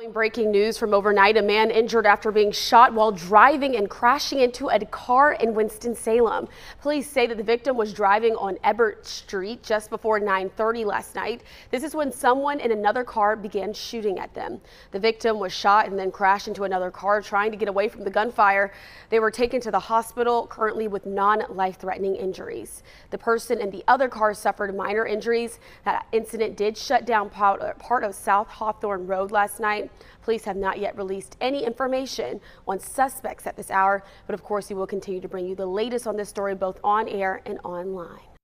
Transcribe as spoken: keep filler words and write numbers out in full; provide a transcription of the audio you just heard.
Breaking news from overnight. A man injured after being shot while driving and crashing into a car in Winston-Salem. Police say that the victim was driving on Ebert Street just before nine thirty last night. This is when someone in another car began shooting at them. The victim was shot and then crashed into another car trying to get away from the gunfire. They were taken to the hospital currently with non-life-threatening injuries. The person in the other car suffered minor injuries. That incident did shut down part of South Hawthorne Road last night. Police have not yet released any information on suspects at this hour, but of course we will continue to bring you the latest on this story both on air and online.